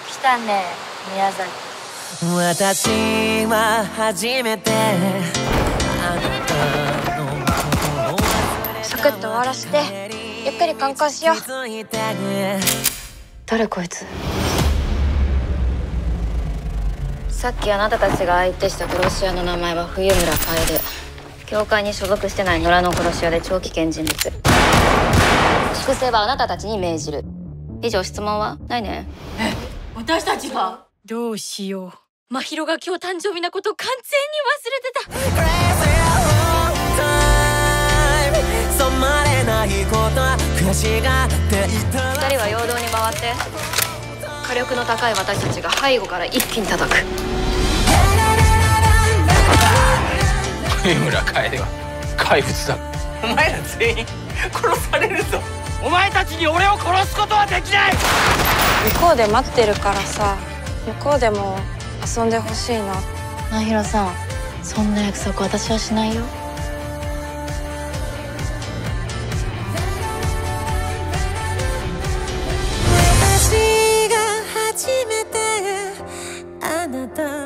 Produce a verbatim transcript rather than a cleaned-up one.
来たね宮崎。 私は初めてあなたのことをサクッと終わらせてゆっくり観光しよう。誰こいつ。さっきあなたたちが相手した殺し屋の名前は冬村楓。教会に所属してない野良の殺し屋で超危険人物。粛清はあなたたちに命じる。以上、質問はないね。 え、私たちがどうしよう。真宙が今日誕生日なこと完全に忘れてた。 染まれないこと悔しがっていた。 二人は陽動に回って火力の高い私たちが背後から一気に叩く。 冬村楓は怪物だ。お前ら全員殺されるぞ。お前たちに俺を殺すことはできない。 向こうで待ってるからさ、向こうでも遊んでほしいな。 真宙さん、そんな約束私はしないよ。 私が初めてあなた